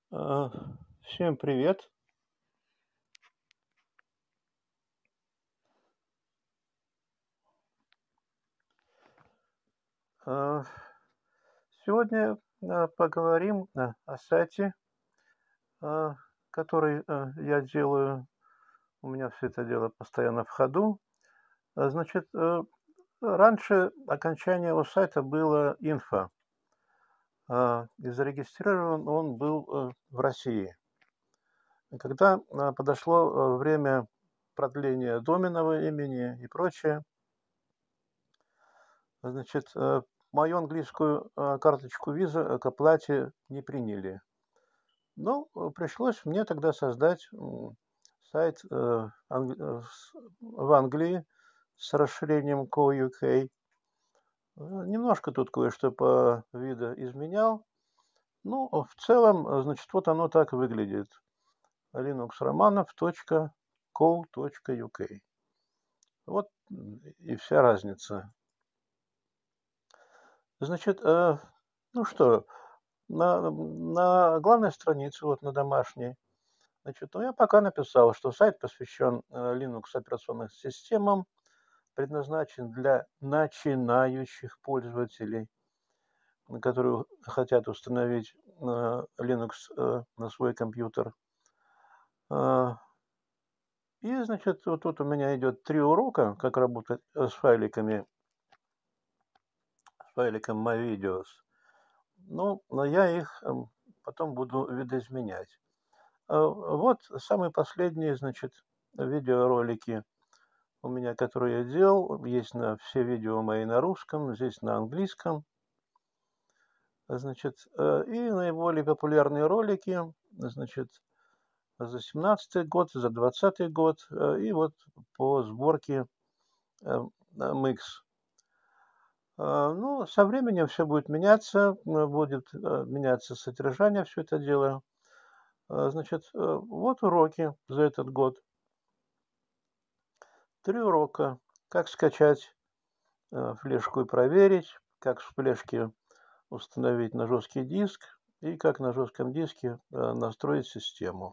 А, Всем привет. А, Сегодня поговорим о сайте, а, который я делаю. У меня все это дело постоянно в ходу. Значит, раньше окончание у сайта было инфо, и зарегистрирован он был в России. И когда подошло время продления доменного имени и прочее, значит, мою английскую карточку виза к оплате не приняли. Ну, пришлось мне тогда создать сайт в Англии с расширением co.uk. Немножко тут кое-что по видоизменял. Ну, в целом, значит, вот оно так выглядит. linuxromanov.co.uk. Вот и вся разница. Значит, ну что, на главной странице, вот на домашней, значит, ну, я пока написал, что сайт посвящен Linux операционным системам, предназначен для начинающих пользователей, которые хотят установить Linux на свой компьютер. И, значит, вот тут у меня идет 3 урока, как работать с файликом MyVideos. Ну, но я их потом буду видоизменять. Вот самые последние, значит, видеоролики у меня, которые я делал. Есть все видео мои на русском, здесь на английском. Значит, и наиболее популярные ролики, значит, за 17 год, за 20 год, и вот по сборке MX. Ну, со временем все будет меняться, будет меняться содержание, все это дело. Значит, вот уроки за этот год. 3 урока. Как скачать флешку и проверить, как с флешки установить на жесткий диск и как на жестком диске настроить систему.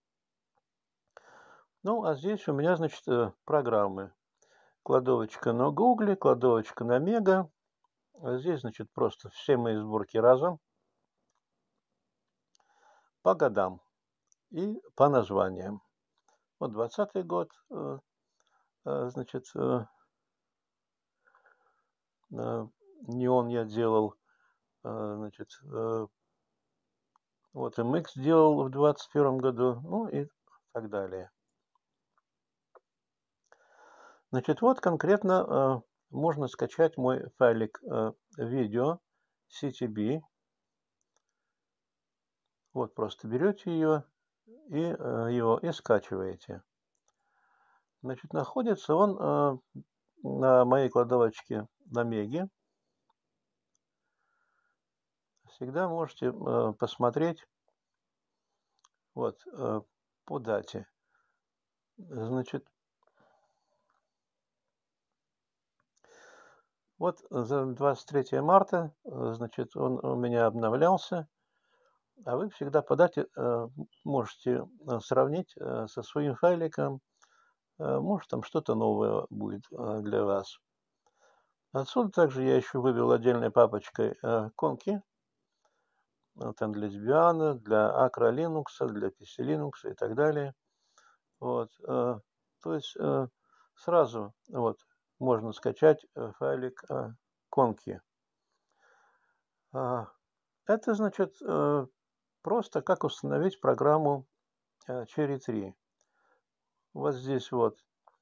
Ну, а здесь у меня, значит, программы. Кладовочка на Гугле, кладовочка на Мега. А здесь, значит, просто все мои сборки разом по годам и по названиям. Вот 20 год, значит, неон я делал, значит, вот MX делал в 21 году, ну и так далее. Значит, вот конкретно можно скачать мой файлик видео CTB. Вот просто берете ее и его и скачиваете. Значит, находится он на моей кладовочке на Меге. Всегда можете посмотреть вот по дате. Значит, вот за 23 марта, значит, он у меня обновлялся, а вы всегда по дате можете сравнить со своим файликом. Может, там что-то новое будет для вас. Отсюда также я еще вывел отдельной папочкой конки. Там для Debian, для Acro Linux, для PC Linux и так далее. Вот. То есть сразу вот, можно скачать файлик конки. Это значит просто как установить программу Cherry 3. Вот здесь вот,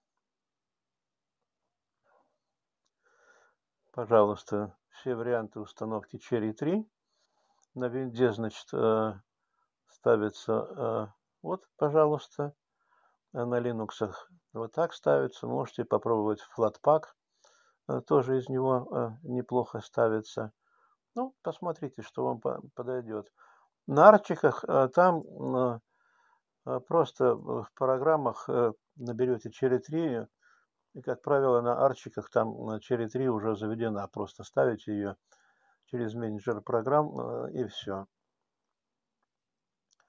пожалуйста, все варианты установки Cherry 3. На винде, значит, ставится, вот, пожалуйста, на Linux вот так ставится. Можете попробовать Flatpak, тоже из него неплохо ставится. Ну, посмотрите, что вам подойдет. На арчиках там просто в программах наберете Cherry 3, и, как правило, на арчиках там Cherry 3 уже заведена. Просто ставите ее через менеджер программ и все.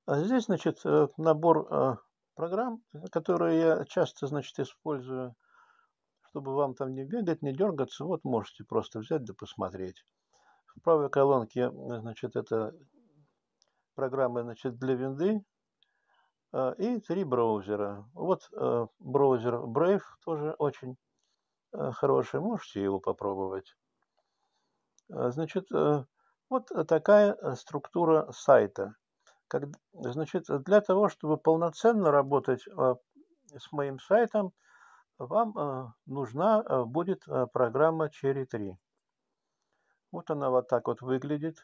А здесь, значит, набор программ, которые я часто, значит, использую, чтобы вам там не бегать, не дергаться. Вот можете просто взять да посмотреть. В правой колонке, значит, это программы, значит, для винды и 3 браузера. Вот браузер Brave тоже очень хороший, можете его попробовать. Значит, вот такая структура сайта. Значит, для того, чтобы полноценно работать с моим сайтом, вам нужна будет программа Cherry 3. Вот она вот так вот выглядит.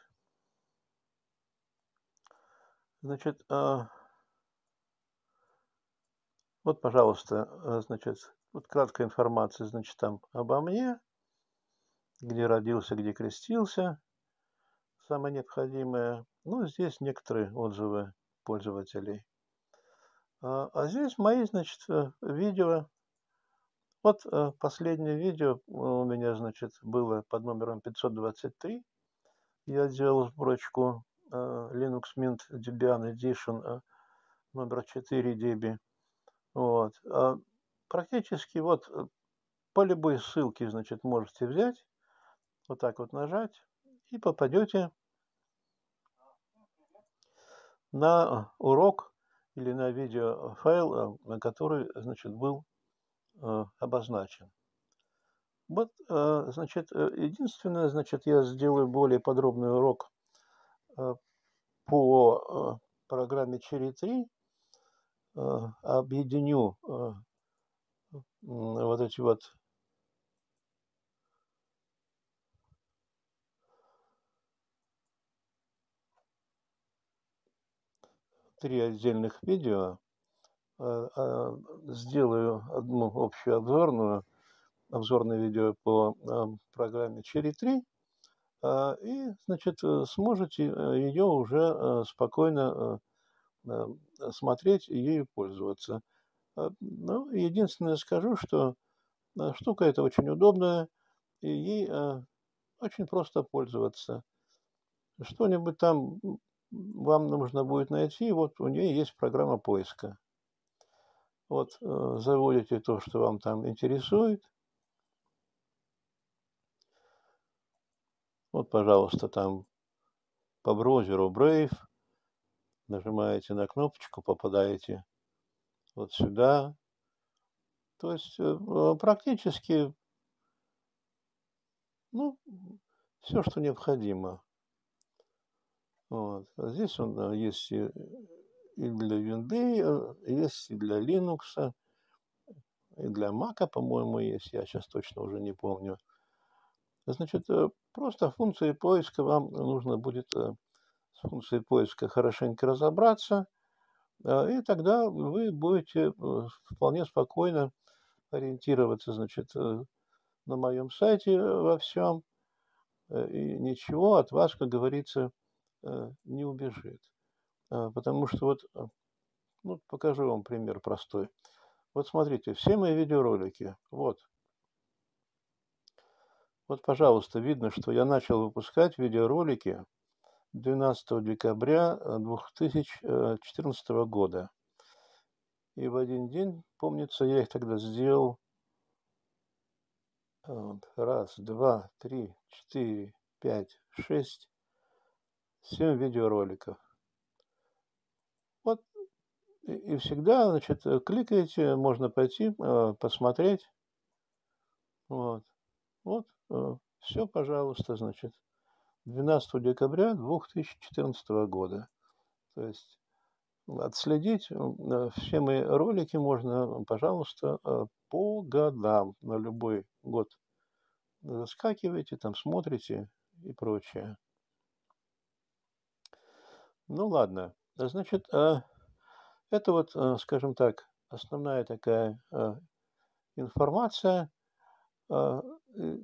Значит, вот, пожалуйста, значит, вот краткая информация, значит, там обо мне, где родился, где крестился, самое необходимое. Ну, здесь некоторые отзывы пользователей. А здесь мои, значит, видео. Вот последнее видео у меня, значит, было под номером 523. Я делал сборочку Linux Mint Debian Edition номер 4 DB. Вот. Практически вот по любой ссылке, значит, можете взять, вот так вот нажать, и попадете на урок или на видеофайл, который, значит, был обозначен. Вот, значит, единственное, значит, я сделаю более подробный урок по программе Cherry 3, объединю вот эти вот три отдельных видео, сделаю одну общую обзорное видео по программе Cherry 3, и, значит, сможете ее уже спокойно смотреть и ею пользоваться. Ну, единственное скажу, что штука эта очень удобная, и ей очень просто пользоваться. Что-нибудь там вам нужно будет найти, вот у нее есть программа поиска. Вот заводите то, что вам там интересует. Вот, пожалуйста, там по браузеру Brave нажимаете на кнопочку, попадаете вот сюда. То есть практически, ну, все, что необходимо. Вот. Здесь он есть и для винды, есть и для Linux, и для Mac, по-моему, есть. Я сейчас точно уже не помню. Значит, просто функции поиска вам нужно будет с функцией поиска хорошенько разобраться, и тогда вы будете вполне спокойно ориентироваться, значит, на моем сайте во всем, и ничего от вас, как говорится, не убежит. Потому что вот, ну, покажу вам пример простой. Вот смотрите, все мои видеоролики, вот, пожалуйста, видно, что я начал выпускать видеоролики 12 декабря 2014 года. И в один день, помнится, я их тогда сделал раз, два, три, четыре, пять, шесть, 7 видеороликов. Вот и всегда, значит, кликаете, можно пойти посмотреть. Вот, вот, все, пожалуйста, значит, 12 декабря 2014 года. То есть отследить все мои ролики можно, пожалуйста, по годам, на любой год. Заскакиваете, там смотрите и прочее. Ну ладно, значит, это вот, скажем так, основная такая информация. И,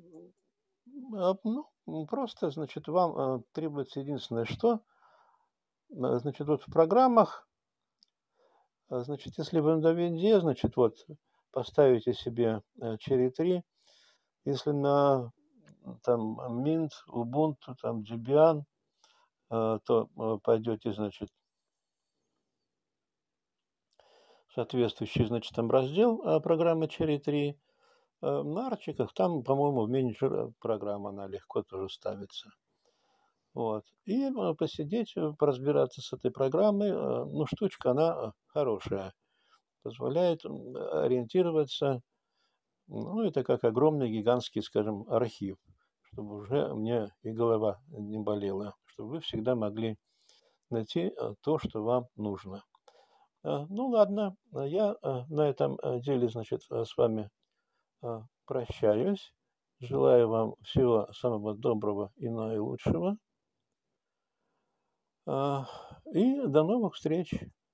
ну, просто, значит, вам требуется единственное, что, значит, вот в программах, значит, если вы на винде, значит, вот поставите себе Cherry 3, если на там Mint, Ubuntu, там Debian, то пойдете, значит, соответствующий, значит, там раздел программы Cherry 3. На арчиках там, по-моему, в менеджер программ она легко тоже ставится. Вот. И посидеть, поразбираться с этой программой. Ну, штучка, она хорошая. Позволяет ориентироваться. Ну, это как огромный, гигантский, скажем, архив, чтобы уже мне и голова не болела, чтобы вы всегда могли найти то, что вам нужно. Ну, ладно, я на этом деле, значит, с вами прощаюсь. Желаю вам всего самого доброго и наилучшего. И до новых встреч.